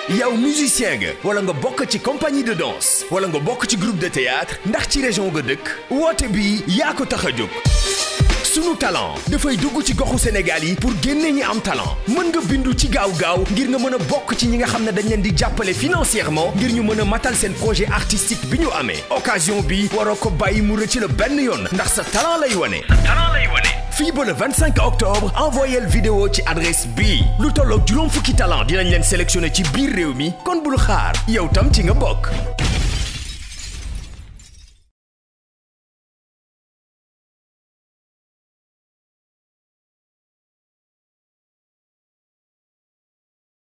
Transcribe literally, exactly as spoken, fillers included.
yow musicien nga wala nga bokk ci compagnie de danse wala nga bokk ci groupe de théâtre ndax ci région nga dëkk woote bi yaa ko tax a jóg. Sunu talent dafay dugg ci goxu Sénégal yi pour génne ñi am talent mën nga bindu ci gaaw gaaw ngir nga mën a bokk ci ñi nga xam ne dañ leen di jàppale financièrement ngir ñu mën a matal seen projet artistique bi ñu amee occasion bi waroo ko bàyyi mu rëcc la benn yoon ndax sa talent lay wane. sa talent lay wane. fii ba le vingt-cinq octobre envoyé vidéo ci adresse bii lu tolloog juróom fukki talent dinañ leen sélectionné ci biir réew mi kon bul xaar yow tam ci nga bokk.